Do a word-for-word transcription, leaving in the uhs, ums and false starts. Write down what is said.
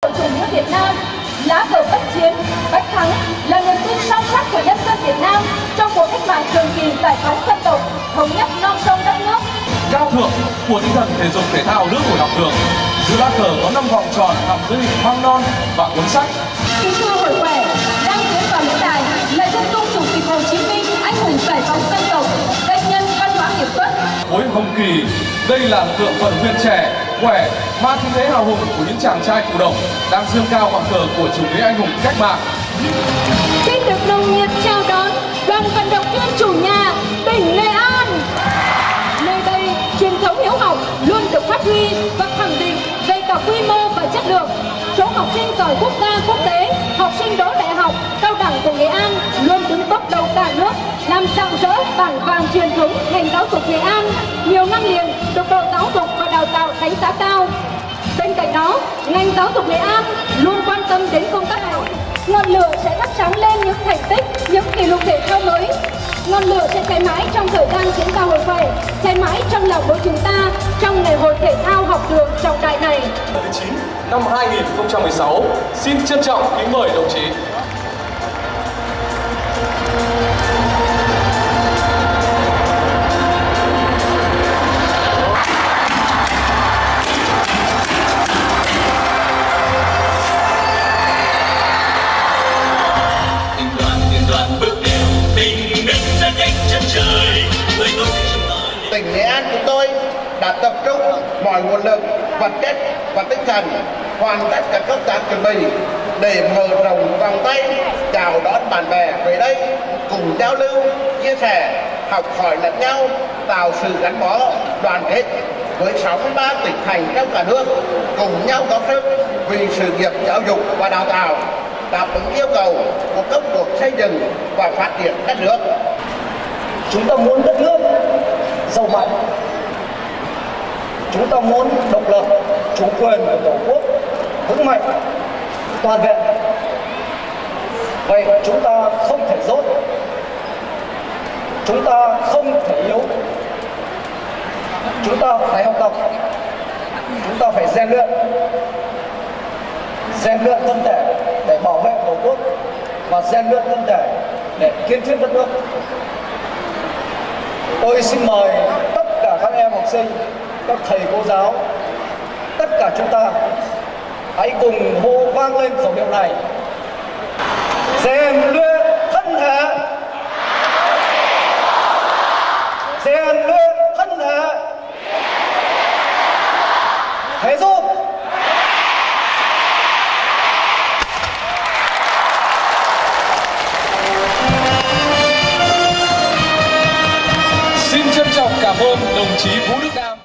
chủ nghĩa Việt Nam, lá cờ bất chiến, bách thắng là niềm tin sâu sắc của nhân dân Việt Nam trong cuộc cách mạng trường kỳ giải phóng dân tộc, thống nhất non sông đất nước. Cao thượng của tinh thần thể dục thể thao nước của học đường, dưới lá cờ có năm vòng tròn nằm dưới hình hoang non và cuốn sách. Kính thưa hội khỏe, đang tiến vào lễ đài là chân dung Chủ tịch Hồ Chí Minh, anh hùng giải phóng dân tộc, danh nhân văn hóa kiệt xuất. Khối hồng kỳ, đây là lực lượng vận viên trẻ, khỏe, mang khí thế hào hùng của những chàng trai cụ đồng đang dương cao ngọn cờ của chủ nghĩa anh hùng cách mạng. Xin được nồng nhiệt chào đón đoàn vận động viên chủ nhà tỉnh Nghệ An. Nơi đây, truyền thống hiếu học luôn được phát huy và khẳng định về cả quy mô và chất lượng. Số học sinh giỏi quốc gia quốc tế, học sinh đỗ đại học, cao đẳng của Nghệ An luôn đứng top đầu cả nước, làm rạng rỡ bản vàng truyền thống ngành giáo dục Nghệ An. Nhiều năm liền được Bộ Giáo dục và Đào tạo đánh giá cao. Bên cạnh đó, ngành giáo dục Nghệ An luôn quan tâm đến công tác này. Ngọn lửa sẽ thắp sáng lên những thành tích, những kỷ lục thể thao mới. Ngọn lửa sẽ cháy mãi trong thời gian diễn ra hội khỏe, cháy mãi trong lòng mỗi chúng ta trong ngày hội thể thao học đường trọng đại này. Tháng chín năm hai nghìn không trăm mười sáu, xin trân trọng kính mời đồng chí. Tỉnh Nghệ An chúng tôi đã tập trung mọi nguồn lực, vật chất và tinh thần hoàn tất các công tác chuẩn bị để mở rộng vòng tay chào đón bạn bè về đây cùng giao lưu, chia sẻ, học hỏi lẫn nhau, tạo sự gắn bó, đoàn kết với sáu mươi ba tỉnh thành trong cả nước, cùng nhau góp sức vì sự nghiệp giáo dục và đào tạo, đáp ứng yêu cầu của công cuộc xây dựng và phát triển đất nước. Chúng ta muốn đất nước giàu mạnh, chúng ta muốn độc lập, chủ quyền của Tổ quốc vững mạnh, toàn vẹn. Vậy chúng ta không thể dốt, chúng ta không thể yếu, chúng ta phải học tập, chúng ta phải rèn luyện, rèn luyện thân thể để bảo vệ Tổ quốc và rèn luyện thân thể để kiến thiết đất nước. Tôi xin mời tất cả các em học sinh, các thầy cô giáo, tất cả chúng ta hãy cùng hô vang lên khẩu hiệu này: rèn luyện thân thể, rèn luyện thân thể, thể dục. Xin trân trọng cảm ơn đồng chí Vũ Đức Nam.